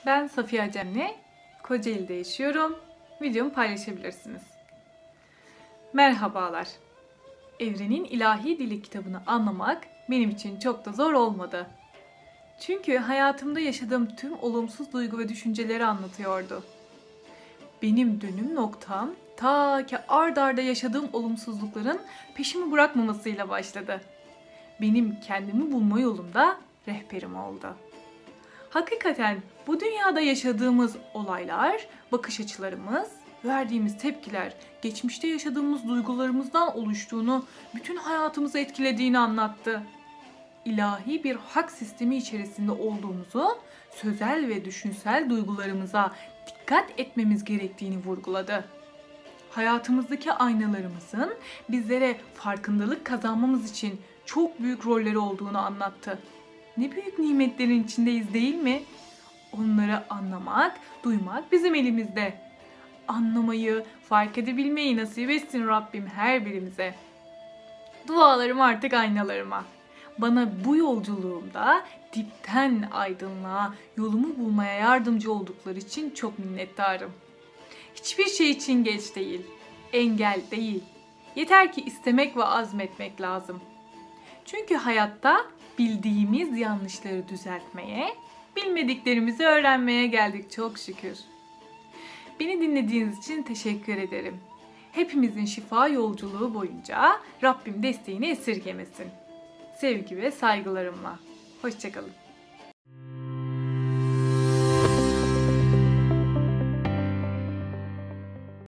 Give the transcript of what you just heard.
Ben Safiye Acemli, Kocaeli'de yaşıyorum. Videomu paylaşabilirsiniz. Merhabalar. Evrenin İlahi Dili kitabını anlamak benim için çok da zor olmadı. Çünkü hayatımda yaşadığım tüm olumsuz duygu ve düşünceleri anlatıyordu. Benim dönüm noktam ta ki ard arda yaşadığım olumsuzlukların peşimi bırakmamasıyla başladı. Benim kendimi bulma yolumda rehberim oldu. Hakikaten bu dünyada yaşadığımız olaylar, bakış açılarımız, verdiğimiz tepkiler, geçmişte yaşadığımız duygularımızdan oluştuğunu, bütün hayatımızı etkilediğini anlattı. İlahi bir hak sistemi içerisinde olduğumuzu, sözel ve düşünsel duygularımıza dikkat etmemiz gerektiğini vurguladı. Hayatımızdaki aynalarımızın bizlere farkındalık kazanmamız için çok büyük rolleri olduğunu anlattı. Ne büyük nimetlerin içindeyiz değil mi? Onları anlamak, duymak bizim elimizde. Anlamayı, fark edebilmeyi nasip etsin Rabbim her birimize. Dualarım artık aynalarıma. Bana bu yolculuğumda dipten aydınlığa, yolumu bulmaya yardımcı oldukları için çok minnettarım. Hiçbir şey için geç değil, engel değil. Yeter ki istemek ve azmetmek lazım. Çünkü hayatta bildiğimiz yanlışları düzeltmeye, bilmediklerimizi öğrenmeye geldik çok şükür. Beni dinlediğiniz için teşekkür ederim. Hepimizin şifa yolculuğu boyunca Rabbim desteğini esirgemesin. Sevgi ve saygılarımla. Hoşça kalın.